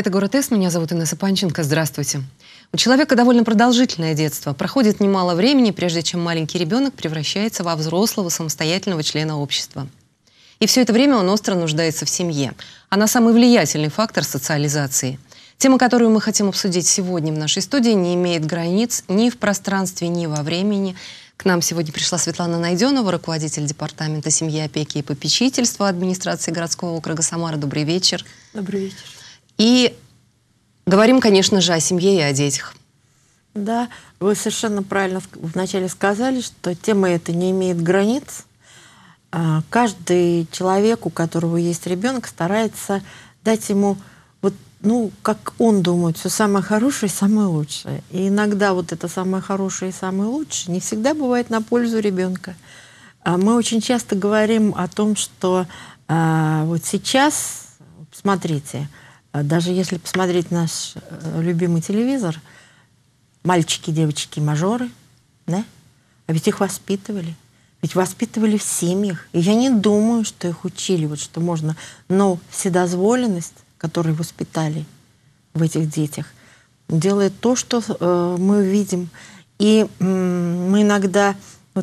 Это «Город С», меня зовут Инесса Панченко. Здравствуйте. У человека довольно продолжительное детство. Проходит немало времени, прежде чем маленький ребенок превращается во взрослого самостоятельного члена общества. И все это время он остро нуждается в семье. Она самый влиятельный фактор социализации. Тема, которую мы хотим обсудить сегодня в нашей студии, не имеет границ ни в пространстве, ни во времени. К нам сегодня пришла Светлана Найденова, руководитель департамента семьи, опеки и попечительства администрации городского округа Самара. Добрый вечер. Добрый вечер. И говорим, конечно же, о семье и о детях. Да, вы совершенно правильно вначале сказали, что тема эта не имеет границ. Каждый человек, у которого есть ребенок, старается дать ему, как он думает, все самое хорошее и самое лучшее. И иногда вот это самое хорошее и самое лучшее не всегда бывает на пользу ребенка. Мы очень часто говорим о том, что вот сейчас, смотрите, даже если посмотреть наш любимый телевизор, мальчики, девочки, мажоры, да? А ведь их воспитывали. Ведь воспитывали в семьях. И я не думаю, что их учили, вот что можно. Но вседозволенность, которую воспитали в этих детях, делает то, что мы видим. И мы иногда...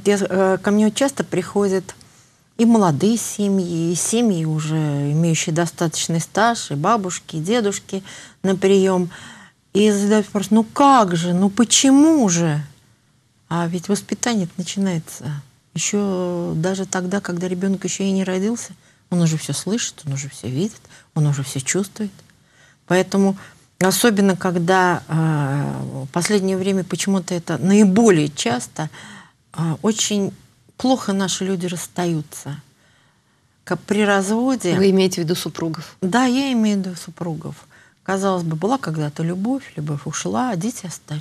ко мне часто приходят и молодые семьи, и семьи, уже имеющие достаточный стаж, и бабушки, и дедушки на прием. И задают вопрос, как же, почему же? А ведь воспитание начинается еще даже тогда, когда ребенок еще и не родился. Он уже все слышит, он уже все видит, он уже все чувствует. Поэтому, особенно когда в последнее время почему-то это наиболее часто, очень плохо наши люди расстаются. Как при разводе... Вы имеете в виду супругов? Да, я имею в виду супругов. Казалось бы, была когда-то любовь ушла, а дети остались.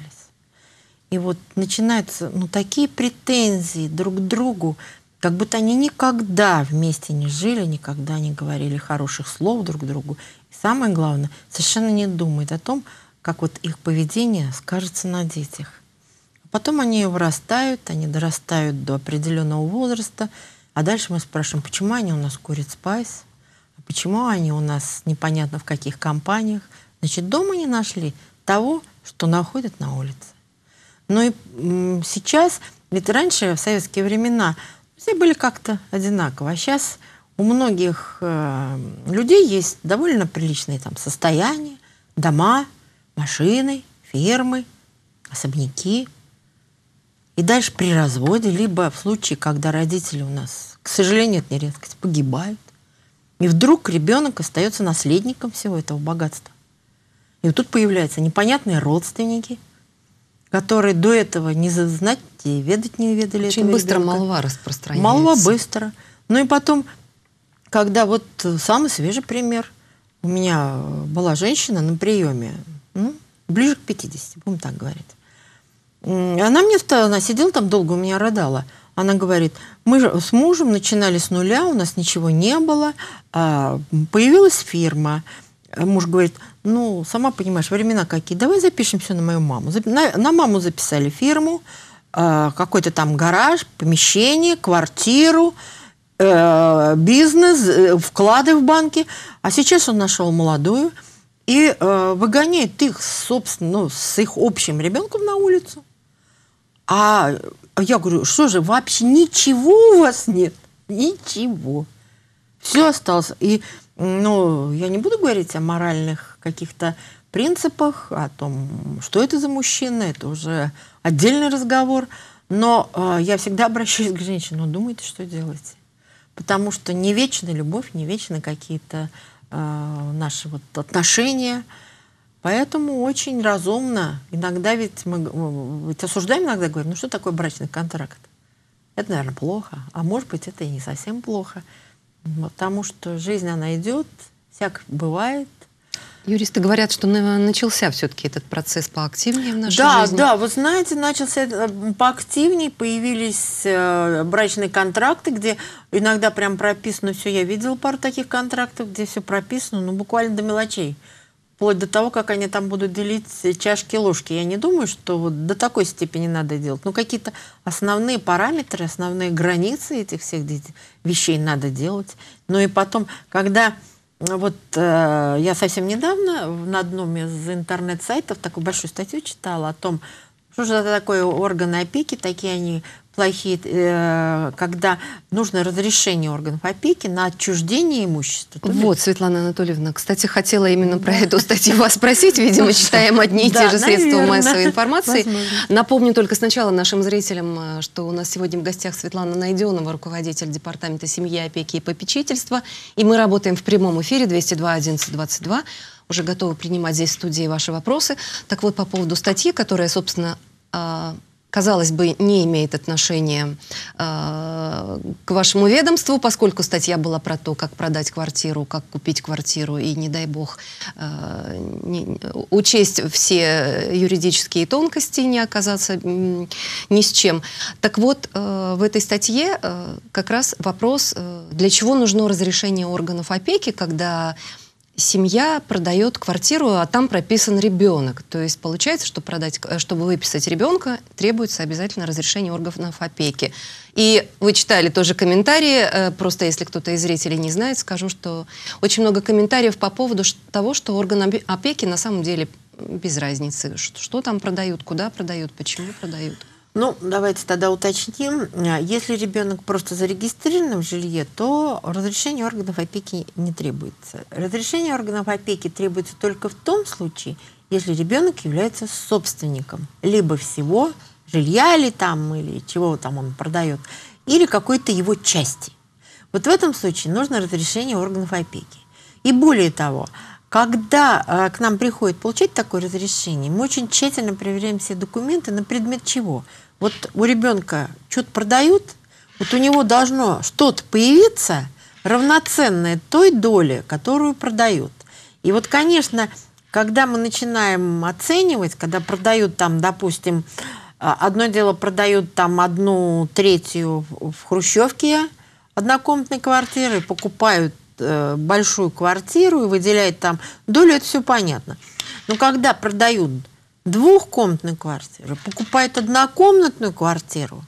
И вот начинаются такие претензии друг к другу, как будто они никогда вместе не жили, никогда не говорили хороших слов друг другу. И самое главное, совершенно не думают о том, как вот их поведение скажется на детях. Потом они вырастают, они дорастают до определенного возраста, а дальше мы спрашиваем, почему они у нас курят спайс, а почему они у нас непонятно в каких компаниях. Значит, дома не нашли того, что находят на улице. Но и сейчас, ведь раньше, в советские времена, все были как-то одинаково, а сейчас у многих людей есть довольно приличные состояния, дома, машины, фермы, особняки. И дальше при разводе, либо в случае, когда родители у нас, к сожалению, это не редкость, погибают. И вдруг ребенок остается наследником всего этого богатства. И вот тут появляются непонятные родственники, которые до этого не знать и ведать не ведали. Очень быстро молва распространяется. Молва быстро. Ну и потом, когда самый свежий пример. У меня была женщина на приеме, ближе к 50, будем так говорить. Она сидела там долго, у меня рыдала. Она говорит, мы же с мужем начинали с нуля, у нас ничего не было, появилась фирма. Муж говорит, сама понимаешь, времена какие, давай запишем все на мою маму. На маму записали фирму, какой-то там гараж, помещение, квартиру, бизнес, вклады в банки. А сейчас он нашел молодую и выгоняет их, собственно, с их общим ребенком на улицу. А я говорю, что же, вообще ничего у вас нет? Ничего. Все осталось. И, я не буду говорить о моральных каких-то принципах, о том, что это за мужчина, это уже отдельный разговор. Но я всегда обращаюсь к женщинам, думайте, что делаете. Потому что не вечна любовь, не вечны какие-то наши отношения. Поэтому очень разумно. Иногда ведь мы осуждаем, иногда говорим, что такое брачный контракт? Это, наверное, плохо. А может быть, это и не совсем плохо. Потому что жизнь, она идет, всяк бывает. Юристы говорят, что начался все-таки этот процесс поактивнее в нашей жизни. Да, вы знаете, начался поактивнее, появились брачные контракты, где иногда прям прописано все. Я видела пару таких контрактов, где все прописано, буквально до мелочей. Вплоть до того, как они там будут делить чашки и ложки. Я не думаю, что до такой степени надо делать. Какие-то основные параметры, основные границы этих всех вещей надо делать. И потом, когда Вот я совсем недавно на одном из интернет-сайтов такую большую статью читала о том, что же это такое органы опеки, такие они плохие, когда нужно разрешение органов опеки на отчуждение имущества. Вот, Светлана Анатольевна, кстати, хотела именно про эту статью вас спросить. Видимо, читаем одни и те же средства массовой информации. Напомню только сначала нашим зрителям, что у нас сегодня в гостях Светлана Найденова, руководитель Департамента семьи, опеки и попечительства. И мы работаем в прямом эфире 202 11 22. Уже готовы принимать здесь в студии ваши вопросы. Так вот, по поводу статьи, которая, собственно, казалось бы, не имеет отношения к вашему ведомству, поскольку статья была про то, как продать квартиру, как купить квартиру, и, не дай бог, учесть все юридические тонкости, не оказаться ни с чем. Так вот, в этой статье как раз вопрос, для чего нужно разрешение органов опеки, когда семья продает квартиру, а там прописан ребенок. То есть получается, что чтобы выписать ребенка, требуется обязательно разрешение органов опеки. И вы читали тоже комментарии, просто если кто-то из зрителей не знает, скажу, что очень много комментариев по поводу того, что органы опеки на самом деле без разницы, что там продают, куда продают, почему продают. Ну, давайте тогда уточним. Если ребенок просто зарегистрирован в жилье, то разрешение органов опеки не требуется. Разрешение органов опеки требуется только в том случае, если ребенок является собственником либо всего жилья или чего там он продает, или какой-то его части. Вот в этом случае нужно разрешение органов опеки. И более того, когда к нам приходит получать такое разрешение, мы очень тщательно проверяем все документы на предмет чего. Вот у ребенка что-то продают, вот у него должно что-то появиться, равноценное той доле, которую продают. И вот, конечно, когда мы начинаем оценивать, когда продают там, допустим, одно дело продают там 1/3 в хрущевке однокомнатной квартиры, покупают большую квартиру и выделяют там долю, это все понятно. Но когда продают двухкомнатную квартиру, покупают однокомнатную квартиру,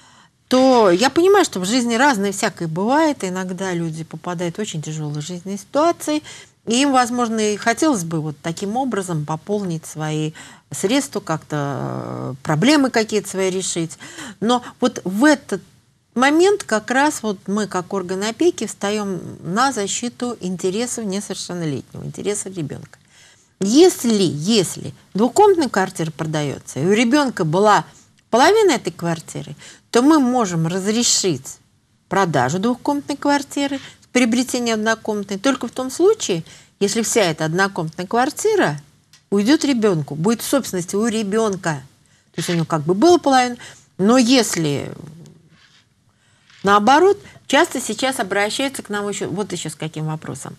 то я понимаю, что в жизни разное всякое бывает. Иногда люди попадают в очень тяжелые жизненные ситуации, и им, возможно, и хотелось бы вот таким образом пополнить свои средства, как-то проблемы какие-то свои решить. Но вот в этот момент как раз вот мы, как орган опеки, встаем на защиту интересов несовершеннолетнего, интересов ребенка. Если двухкомнатная квартира продается, и у ребенка была половина этой квартиры, то мы можем разрешить продажу двухкомнатной квартиры с приобретением однокомнатной только в том случае, если вся эта однокомнатная квартира уйдет ребенку, будет в собственности у ребенка. То есть у него как бы была половина, но если наоборот, часто сейчас обращаются к нам еще с каким вопросом.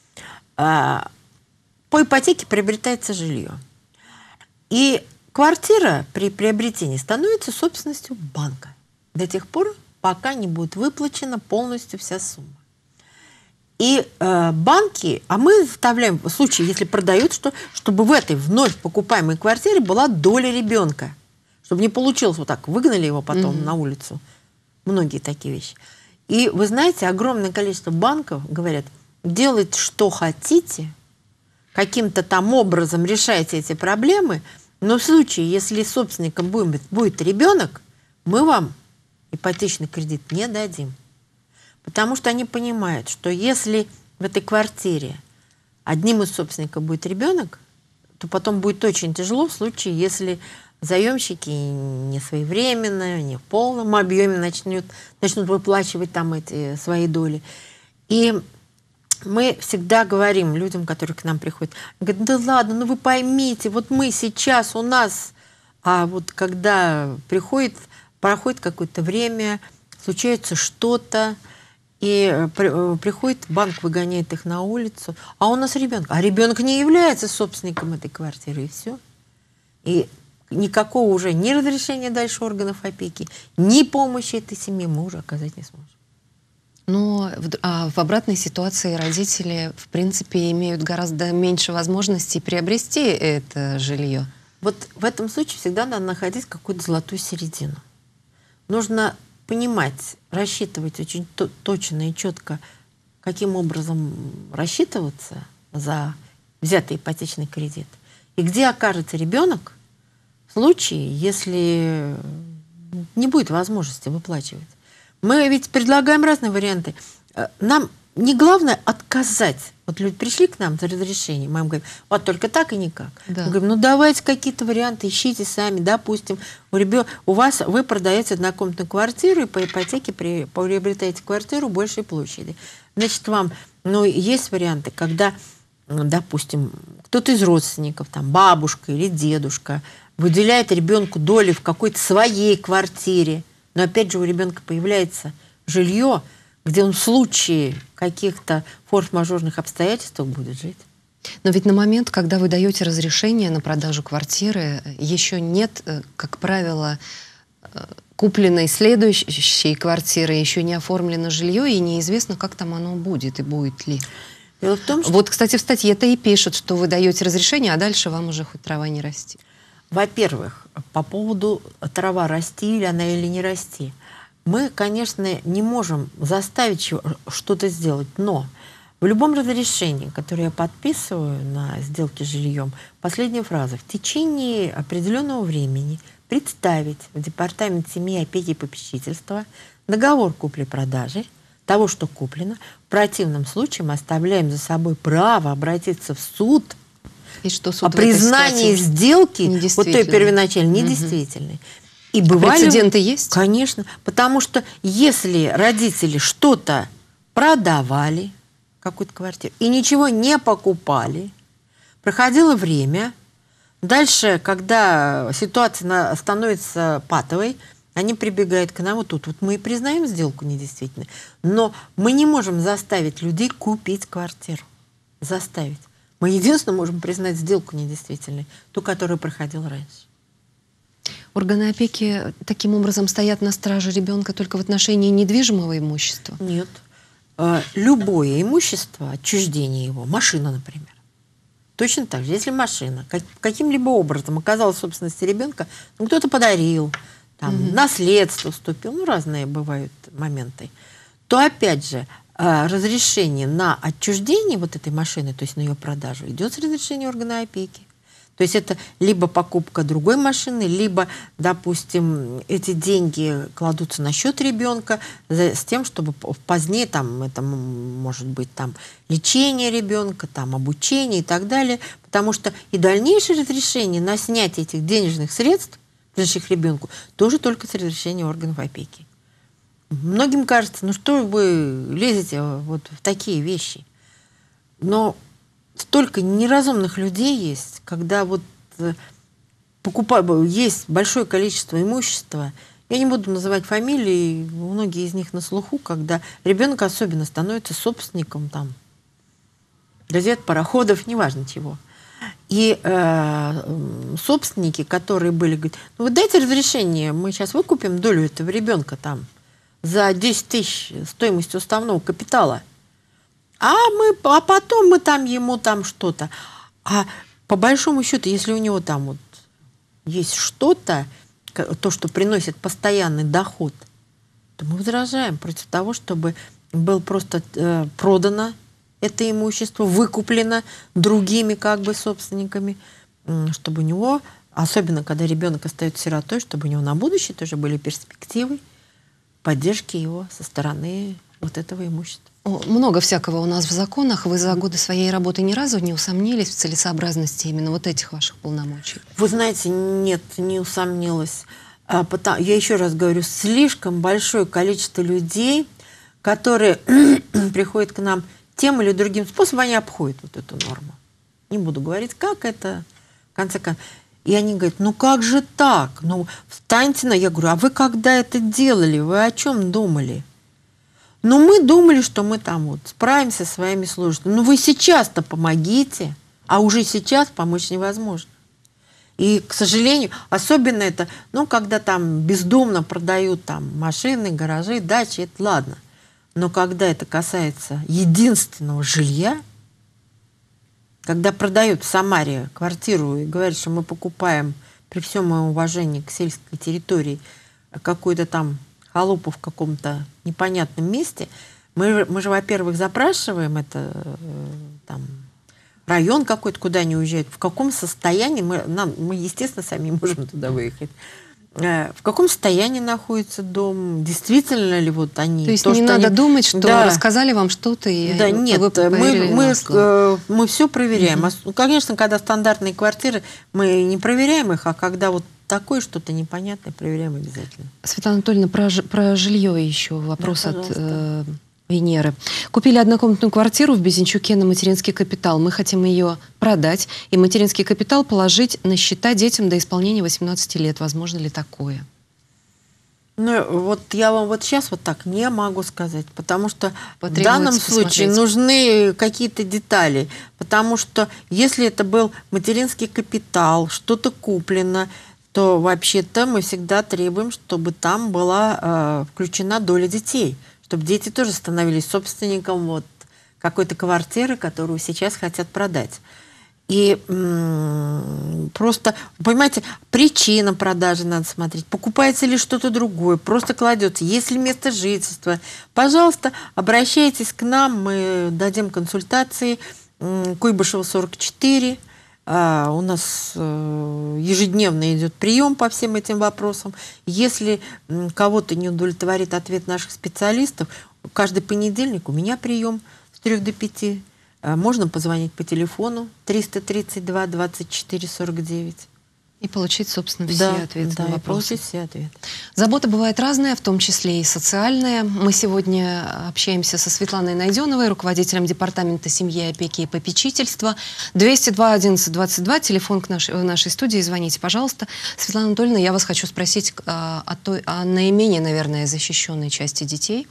По ипотеке приобретается жилье. И квартира при приобретении становится собственностью банка до тех пор, пока не будет выплачена полностью вся сумма. И банки, а мы вставляем в случае, если продают, чтобы в этой вновь покупаемой квартире была доля ребенка. Чтобы не получилось вот так, выгнали его потом на улицу. Многие такие вещи. И вы знаете, огромное количество банков говорят, делайте, что хотите, каким-то там образом решайте эти проблемы, но в случае, если собственником будет ребенок, мы вам ипотечный кредит не дадим. Потому что они понимают, что если в этой квартире одним из собственников будет ребенок, то потом будет очень тяжело в случае, если заемщики не своевременно, не в полном объеме начнут выплачивать там эти свои доли. И мы всегда говорим людям, которые к нам приходят, говорят, да ладно, ну вы поймите, вот мы сейчас у нас, а вот когда проходит какое-то время, случается что-то, и приходит банк, выгоняет их на улицу, а у нас ребенок. А ребенок не является собственником этой квартиры, и все. И никакого уже ни разрешения дальше органов опеки, ни помощи этой семье мы уже оказать не сможем. Но в обратной ситуации родители, в принципе, имеют гораздо меньше возможностей приобрести это жилье. Вот в этом случае всегда надо находить какую-то золотую середину. Нужно понимать, рассчитывать очень точно и четко каким образом рассчитываться за взятый ипотечный кредит, и где окажется ребенок в случае, если не будет возможности выплачивать. Мы ведь предлагаем разные варианты. Нам не главное отказать. Вот люди пришли к нам за разрешением, мы им говорим, вот только так и никак. Да. Мы говорим, ну давайте какие-то варианты, ищите сами. Допустим, вы продаете однокомнатную квартиру и по ипотеке приобретаете квартиру большей площади. Значит, вам, есть варианты, когда, допустим, кто-то из родственников, там, бабушка или дедушка, выделяет ребенку доли в какой-то своей квартире. Но опять же у ребенка появляется жилье, где он в случае каких-то форс-мажорных обстоятельств будет жить. Но ведь на момент, когда вы даете разрешение на продажу квартиры, еще нет, как правило, купленной следующей квартиры, еще не оформлено жилье, и неизвестно, как там оно будет и будет ли. Дело в том, что... Вот, кстати, в статье-то и пишут, что вы даете разрешение, а дальше вам уже хоть трава не расти. Во-первых, по поводу трава расти или она или не расти. Мы, конечно, не можем заставить что-то сделать, но в любом разрешении, которое я подписываю на сделки с жильем, последняя фраза: в течение определенного времени представить в Департамент семьи, опеки и попечительства договор купли-продажи того, что куплено. В противном случае мы оставляем за собой право обратиться в суд И что суд о признании сделки, вот той первоначальной, недействительной. И бывали... Прецеденты есть? Конечно. Потому что если родители что-то продавали, какую-то квартиру, и ничего не покупали, проходило время, дальше, когда ситуация становится патовой, они прибегают к нам, вот тут вот мы и признаем сделку недействительной, но мы не можем заставить людей купить квартиру. Заставить. Мы единственно можем признать сделку недействительной, ту, которая проходила раньше. Органы опеки таким образом стоят на страже ребенка только в отношении недвижимого имущества? Нет. Любое имущество, отчуждение его, машина, например. Точно так же, если машина каким-либо образом оказалась в собственности ребенка, кто-то подарил, там, наследство вступил, разные бывают моменты, то опять же разрешение на отчуждение вот этой машины, то есть на ее продажу, идет с разрешения органа опеки. То есть это либо покупка другой машины, либо, допустим, эти деньги кладутся на счет ребенка с тем, чтобы позднее там, это может быть там, лечение ребенка, там, обучение и так далее. Потому что и дальнейшее разрешение на снятие этих денежных средств, принадлежащих ребенку, тоже только с разрешения органов опеки. Многим кажется, ну что вы лезете вот в такие вещи? Но столько неразумных людей есть, когда вот есть большое количество имущества. Я не буду называть фамилии, многие из них на слуху, когда ребенок особенно становится собственником там газет, пароходов, неважно чего. И собственники, которые были, говорят, ну вы дайте разрешение, мы сейчас выкупим долю этого ребенка там за 10 тысяч стоимость уставного капитала. А потом мы там ему там что-то. А по большому счету, если у него там вот есть что-то, то, что приносит постоянный доход, то мы возражаем против того, чтобы было просто продано это имущество, выкуплено другими как бы собственниками, чтобы у него, особенно когда ребенок остается сиротой, чтобы у него на будущее тоже были перспективы поддержки его со стороны вот этого имущества. Много всякого у нас в законах. Вы за годы своей работы ни разу не усомнились в целесообразности именно вот этих ваших полномочий? Вы знаете, нет, не усомнилась. Я еще раз говорю, слишком большое количество людей, которые приходят к нам тем или другим способом, они обходят вот эту норму. Не буду говорить, как это, в конце концов. И они говорят, ну как же так? Ну встаньте на... Я говорю, а вы когда это делали? Вы о чем думали? Ну, мы думали, что мы там вот справимся со своими сложностями. Ну, вы сейчас-то помогите, а уже сейчас помочь невозможно. И, к сожалению, особенно это, ну, когда там бездумно продают там машины, гаражи, дачи, это ладно. Но когда это касается единственного жилья, когда продают в Самаре квартиру и говорят, что мы покупаем, при всем моем уважении к сельской территории, какую-то там халупу в каком-то непонятном месте, Мы же, во-первых, запрашиваем это там район какой-то, куда они уезжают, в каком состоянии, мы, естественно, сами не можем туда выехать. В каком состоянии находится дом, действительно ли вот они... То есть не надо думать, что да. рассказали вам что-то, и да, нет, мы все проверяем. Конечно, когда стандартные квартиры, мы не проверяем их, а когда вот такое что-то непонятное, проверяем обязательно. Светлана Анатольевна, про жилье еще вопрос от Венеры. Купили однокомнатную квартиру в Безенчуке на материнский капитал. Мы хотим ее продать и материнский капитал положить на счета детям до исполнения 18 лет. Возможно ли такое? Ну, вот я вам вот сейчас вот так не могу сказать, потому что в данном случае нужны какие-то детали. Потому что если это был материнский капитал, что-то куплено, то вообще-то мы всегда требуем, чтобы там была включена доля детей, чтобы дети тоже становились собственником вот какой-то квартиры, которую сейчас хотят продать. И просто, понимаете, причина продажи надо смотреть, покупается ли что-то другое, просто кладется, есть ли место жительства. Пожалуйста, обращайтесь к нам, мы дадим консультации. Куйбышева, 44. У нас ежедневно идет прием по всем этим вопросам. Если кого-то не удовлетворит ответ наших специалистов, каждый понедельник у меня прием с 3 до 5. Можно позвонить по телефону 332 24 49. И получить, собственно, все ответы на вопросы. Получить все ответы. Забота бывает разная, в том числе и социальная. Мы сегодня общаемся со Светланой Найденовой, руководителем департамента семьи, опеки и попечительства. 202 11 22, телефон в нашей студии, звоните, пожалуйста. Светлана Анатольевна, я вас хочу спросить о наименее, наверное, защищенной части детей,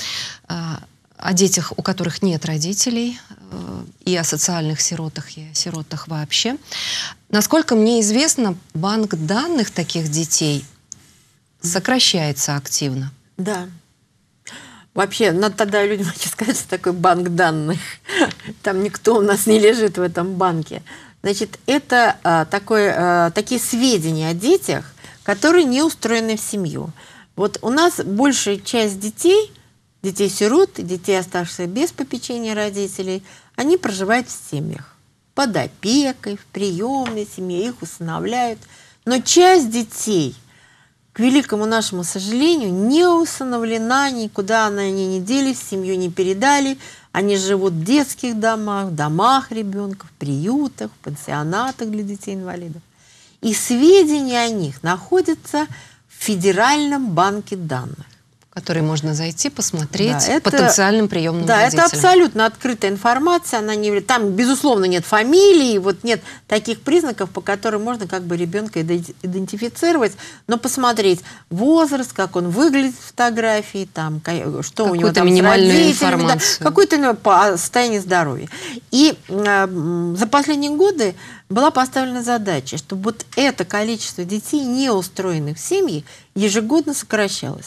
о детях, у которых нет родителей, и о социальных сиротах, и о сиротах вообще. Насколько мне известно, банк данных таких детей сокращается активно. Да. Вообще, надо тогда людям сказать, что такое банк данных. Там никто у нас не лежит в этом банке. Значит, это такие сведения о детях, которые не устроены в семью. Вот у нас большая часть детей-сирот, детей, оставшихся без попечения родителей, они проживают в семьях. Под опекой, в приемной семье, их усыновляют. Но часть детей, к великому нашему сожалению, не усыновлена, никуда они не делись, семью не передали. Они живут в детских домах, в домах ребенка, в приютах, в пансионатах для детей-инвалидов. И сведения о них находятся в Федеральном банке данных, который можно зайти, посмотреть потенциальным приемным родителям. Да, это абсолютно открытая информация. Там, безусловно, нет фамилии, вот нет таких признаков, по которым можно как бы ребенка идентифицировать, но посмотреть возраст, как он выглядит в фотографии, там, что у него там минимальную информацию. Да, какое-то состояние здоровья. И за последние годы была поставлена задача, чтобы вот это количество детей, не устроенных в семьи, ежегодно сокращалось.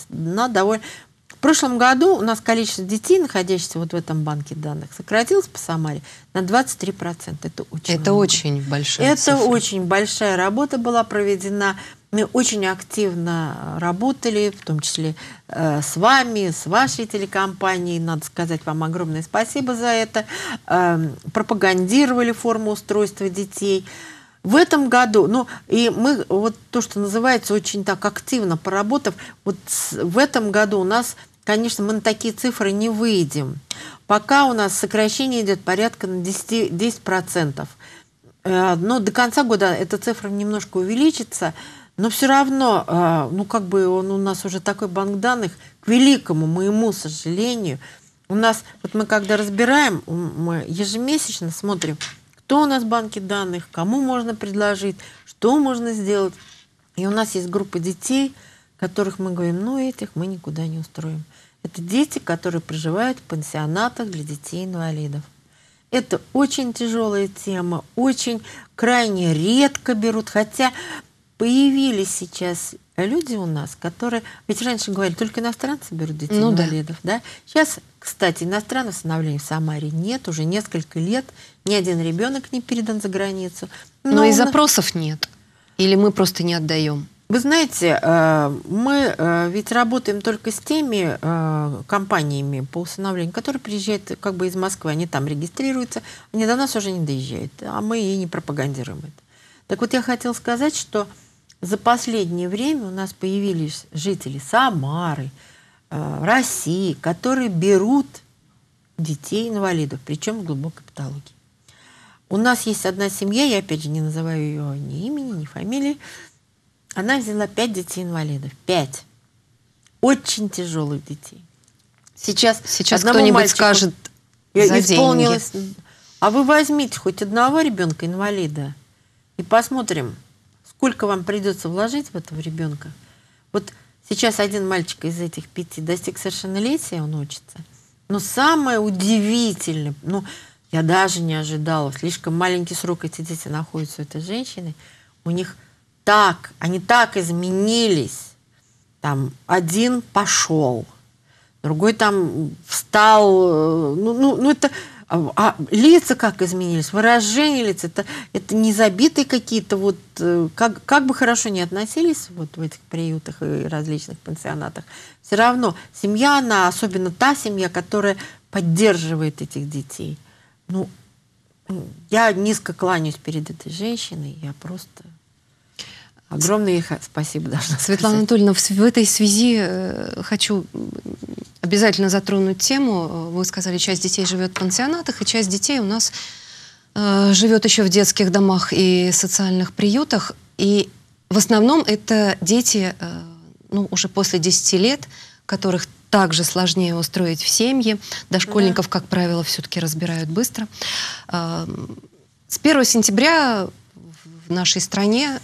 В прошлом году у нас количество детей, находящихся вот в этом банке данных, сократилось по Самаре на 23%. Это очень большая цифра. Очень большая работа была проведена. Мы очень активно работали, в том числе с вами, с вашей телекомпанией. Надо сказать вам огромное спасибо за это. Пропагандировали форму устройства детей. В этом году, и мы вот то, что называется, очень так активно поработав, вот в этом году у нас, конечно, мы на такие цифры не выйдем. Пока у нас сокращение идет порядка на 10%. Но до конца года эта цифра немножко увеличится, но все равно, он у нас уже такой банк данных, к великому моему сожалению, у нас, вот мы когда разбираем, мы ежемесячно смотрим, кто у нас в банке данных, кому можно предложить, что можно сделать. И у нас есть группа детей, которых мы говорим, этих мы никуда не устроим. Это дети, которые проживают в пансионатах для детей-инвалидов. Это очень тяжелая тема, очень крайне редко берут, хотя появились сейчас люди у нас, которые... Ведь раньше говорили, только иностранцы берут детей-инвалидов. Да. Сейчас, кстати, иностранных усыновлений в Самаре нет, уже несколько лет. Ни один ребенок не передан за границу. Но и запросов нет. Или мы просто не отдаем? Вы знаете, мы ведь работаем только с теми компаниями по усыновлению, которые приезжают как бы из Москвы, они там регистрируются, они до нас уже не доезжают, а мы и не пропагандируем это. Так вот, я хотела сказать, что за последнее время у нас появились жители Самары, России, которые берут детей-инвалидов, причем в глубокой патологии. У нас есть одна семья, я опять же не называю ее ни имени, ни фамилии. Она взяла 5 детей-инвалидов. 5. Очень тяжелых детей. Сейчас кто-нибудь скажет за исполнилось. деньги. А вы возьмите хоть одного ребенка-инвалида и посмотрим, сколько вам придется вложить в этого ребенка. Вот сейчас один мальчик из этих 5 достиг совершеннолетия, он учится. Но самое удивительное, я даже не ожидала, слишком маленький срок эти дети находятся у этой женщины, у них они так изменились. Там один пошел, другой там встал. Это лица как изменились, выражение лиц. Это не забитые какие-то как бы хорошо не относились в этих приютах и различных пансионатах. Все равно семья, она, особенно та семья, которая поддерживает этих детей. Я низко кланяюсь перед этой женщиной, я просто... Огромное ей спасибо должна сказать. Светлана Анатольевна, в этой связи хочу обязательно затронуть тему. Вы сказали, часть детей живет в пансионатах, и часть детей у нас живет еще в детских домах и социальных приютах. И в основном это дети уже после 10 лет, которых также сложнее устроить в семье. Дошкольников, как правило, все-таки разбирают быстро. С 1 сентября в нашей стране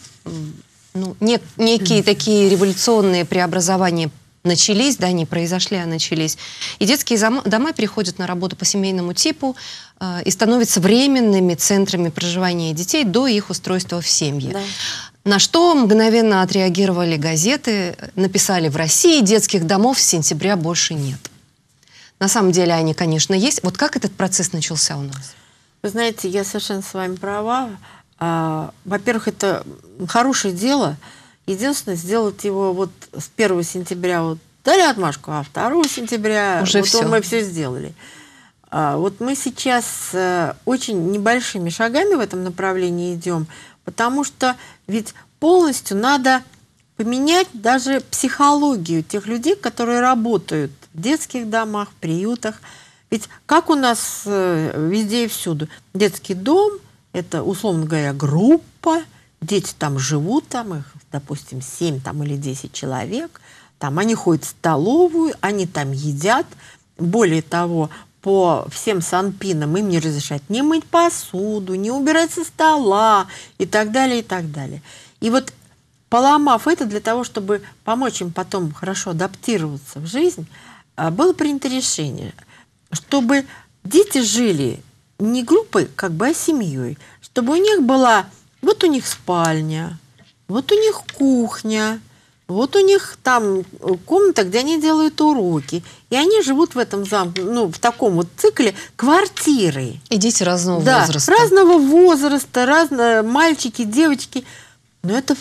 некие такие революционные преобразования начались, да, не произошли, а начались. И детские дома переходят на работу по семейному типу и становятся временными центрами проживания детей до их устройства в семье. Да. На что мгновенно отреагировали газеты, написали: в России детских домов с сентября больше нет. На самом деле они, конечно, есть. Вот как этот процесс начался у нас? Вы знаете, я совершенно с вами права. Во-первых, это хорошее дело. Единственное, сделать его с 1 сентября дали отмашку, а 2 сентября уже мы все сделали. Мы сейчас очень небольшими шагами в этом направлении идем, потому что ведь полностью надо поменять даже психологию тех людей, которые работают в детских домах, в приютах. Ведь как у нас везде и всюду? Детский дом – это, условно говоря, группа, дети там живут, их, допустим, 7 или 10 человек, они ходят в столовую, они там едят. Более того, по всем санпинам им не разрешают не мыть посуду, не убирать со стола и так далее, и так далее. И поломав это, для того, чтобы помочь им потом хорошо адаптироваться в жизнь, было принято решение, чтобы дети жили не группой, а семьей, чтобы у них была, у них спальня, у них кухня, у них там комната, где они делают уроки. И они живут в этом замке, в таком цикле квартиры. И дети разного возраста. Разного возраста, разные мальчики, девочки. Но это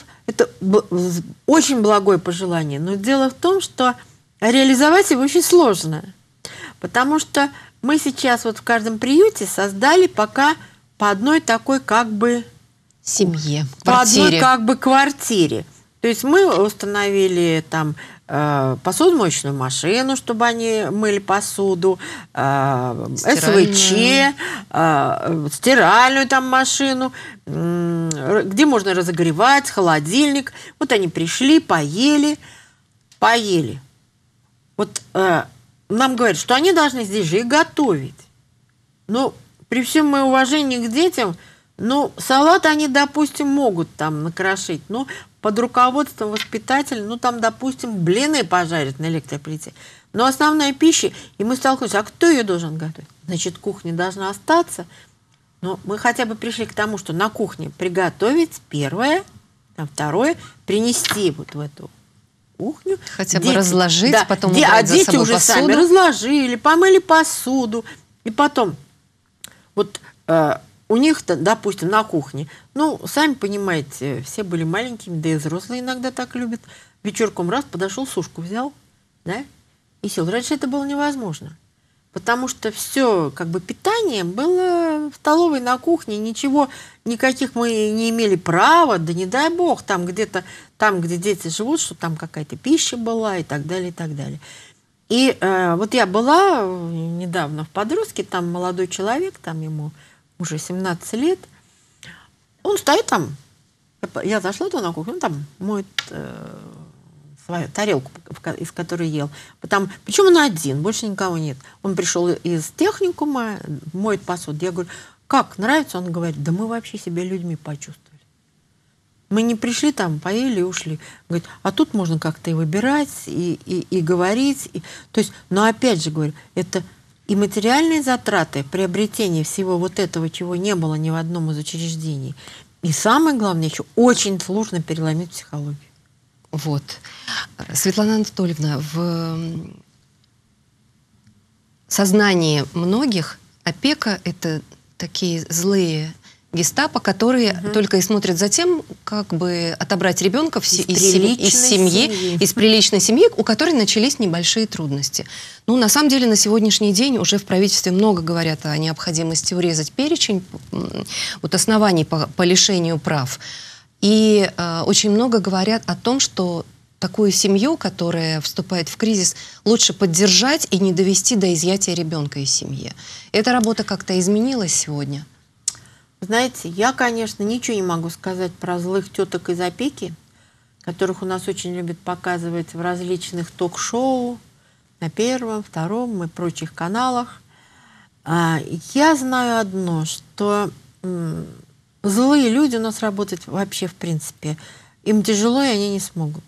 очень благое пожелание. Но дело в том, что реализовать его очень сложно. Потому что мы сейчас в каждом приюте создали пока по одной такой семье, квартире. По одной квартире. То есть мы установили там посудомоечную машину, чтобы они мыли посуду, СВЧ, стиральную машину, где можно разогревать, холодильник. Они пришли, поели. Нам говорят, что они должны здесь же и готовить. Но при всем моем уважении к детям, салат они, допустим, могут накрошить. Под руководством воспитателя, допустим, блины пожарят на электроплите. Но основная пища, и мы столкнулись, а кто ее должен готовить? Значит, кухня должна остаться. Но мы хотя бы пришли к тому, что на кухне приготовить первое, второе, принести в эту кухню. Хотя бы разложить, потом убрать за дети собой уже посуду. Сами разложили, помыли посуду. И потом, у них, допустим, на кухне, ну, сами понимаете, все были маленькими, да и взрослые иногда так любят. Вечерком раз подошел, сушку взял, да, и сел. Раньше это было невозможно. Потому что все, как бы, питание было в столовой, на кухне, ничего, никаких мы не имели права, да не дай бог, там где-то, там, где дети живут, что там какая-то пища была и так далее, и так далее. И вот я была недавно в подростке, там молодой человек, там ему уже 17 лет, он стоит там, я зашла туда на кухню, он там моет свою тарелку, из которой ел. Причем он один, больше никого нет. Он пришел из техникума, моет посуду. Я говорю, как, нравится? Он говорит, да мы вообще себя людьми почувствовали. Мы не пришли там, поели и ушли. Говорит, а тут можно как-то и выбирать, и говорить. То есть, но опять же говорю, это и материальные затраты, приобретение всего вот этого, чего не было ни в одном из учреждений. И самое главное, еще очень сложно переломить психологию. Вот. Светлана Анатольевна, в сознании многих опека – это такие злые гестапо, которые только и смотрят за тем, как бы отобрать ребенка из приличной семьи, у которой начались небольшие трудности. Ну, на самом деле, на сегодняшний день уже в правительстве много говорят о необходимости урезать перечень вот оснований по лишению прав. И очень много говорят о том, что такую семью, которая вступает в кризис, лучше поддержать и не довести до изъятия ребенка из семьи. Эта работа как-то изменилась сегодня? Знаете, я, конечно, ничего не могу сказать про злых теток из опеки, которых у нас очень любят показывать в различных ток-шоу, на Первом, Втором и прочих каналах. Я знаю одно, что злые люди у нас работают вообще в принципе. Им тяжело, и они не смогут.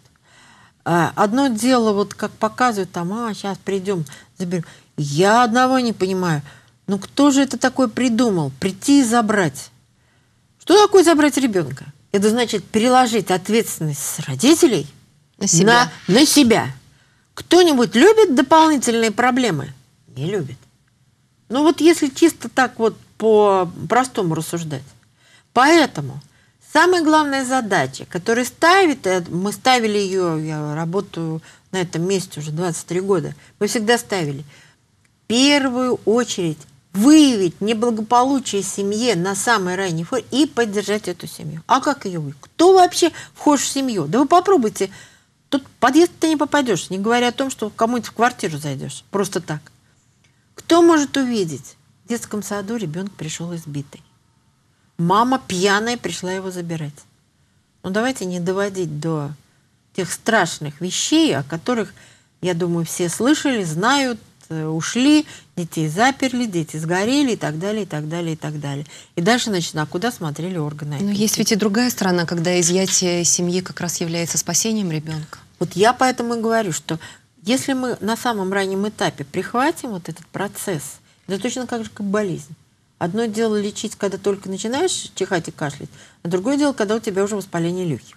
Одно дело, вот как показывают, там, сейчас придем, заберем. Я одного не понимаю. Ну, кто же это такое придумал? Прийти и забрать. Что такое забрать ребенка? Это значит переложить ответственность с родителей на себя. Кто-нибудь любит дополнительные проблемы? Не любит. Ну, вот если чисто так вот по-простому рассуждать. Поэтому самая главная задача, которую мы ставили ее, я работаю на этом месте уже 23 года, мы всегда ставили, в первую очередь выявить неблагополучие семьи на самой ранней форме и поддержать эту семью. А как ее выявить? Кто вообще вхож в семью? Да вы попробуйте. Тут в подъезд ты не попадешь, не говоря о том, что кому-нибудь в квартиру зайдешь. Просто так. Кто может увидеть? В детском саду ребенок пришел избитый. Мама пьяная пришла его забирать. Ну, давайте не доводить до тех страшных вещей, о которых, я думаю, все слышали, знают, ушли, детей заперли, дети сгорели и так далее, и так далее, и так далее. И дальше, значит, куда смотрели органы? Но есть ведь и другая сторона, когда изъятие семьи как раз является спасением ребенка. Вот я поэтому и говорю, что если мы на самом раннем этапе прихватим вот этот процесс, это точно как же как болезнь. Одно дело лечить, когда только начинаешь чихать и кашлять, а другое дело, когда у тебя уже воспаление легких.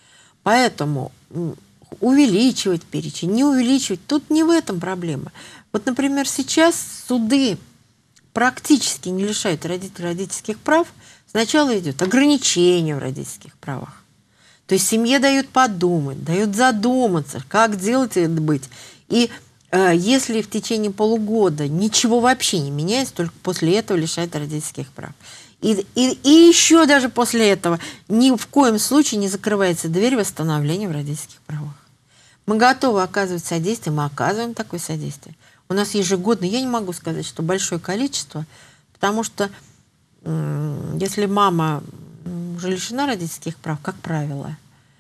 Поэтому увеличивать перечень, не увеличивать, тут не в этом проблема. Вот, например, сейчас суды практически не лишают родителей родительских прав. Сначала идет ограничение в родительских правах. То есть семье дают подумать, дают задуматься, как делать это быть. И если в течение полугода ничего вообще не меняется, только после этого лишают родительских прав. И еще даже после этого ни в коем случае не закрывается дверь восстановления в родительских правах. Мы готовы оказывать содействие, мы оказываем такое содействие. У нас ежегодно, я не могу сказать, что большое количество, потому что если мама уже лишена родительских прав, как правило,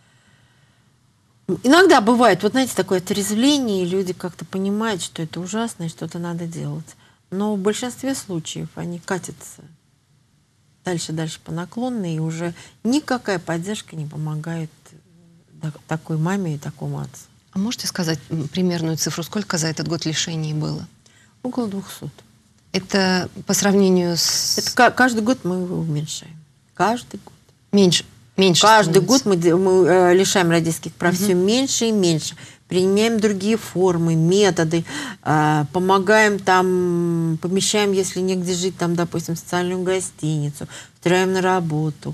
иногда бывает, вот знаете, такое отрезвление, и люди как-то понимают, что это ужасно и что-то надо делать. Но в большинстве случаев они катятся дальше по наклонной, и уже никакая поддержка не помогает такой маме и такому отцу. А можете сказать примерную цифру, сколько за этот год лишений было? Около 200. Это по сравнению с... Это каждый год мы его уменьшаем. Каждый год. Меньше Каждый год мы лишаем родительских прав все меньше и меньше. применяем другие формы, методы, помогаем там, помещаем, если негде жить, там, допустим, в социальную гостиницу, устраиваем на работу,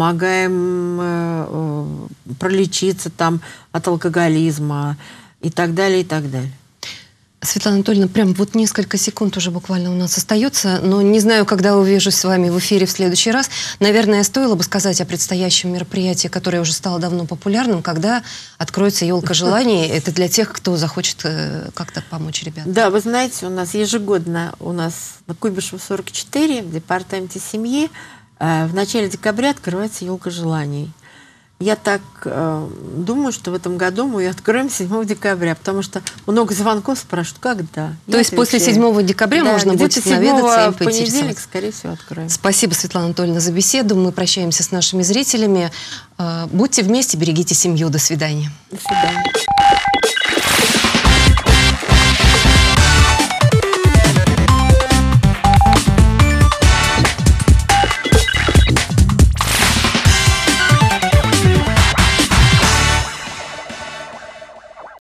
помогаем пролечиться там от алкоголизма и так далее, и так далее. Светлана Анатольевна, прям вот несколько секунд уже буквально у нас остается, но не знаю, когда увижусь с вами в эфире в следующий раз. Наверное, стоило бы сказать о предстоящем мероприятии, которое уже стало давно популярным, когда откроется елка желаний. Это для тех, кто захочет как-то помочь ребятам. Да, вы знаете, у нас ежегодно на Куйбышева 44 в департаменте семьи в начале декабря открывается елка желаний. Я так думаю, что в этом году мы ее откроем 7 декабря, потому что много звонков спрашивают, когда. То есть после 7 декабря можно будет наведаться и в понедельник, поинтересоваться. скорее всего, откроем. Спасибо, Светлана Анатольевна, за беседу. Мы прощаемся с нашими зрителями. Будьте вместе, берегите семью. До свидания. До свидания.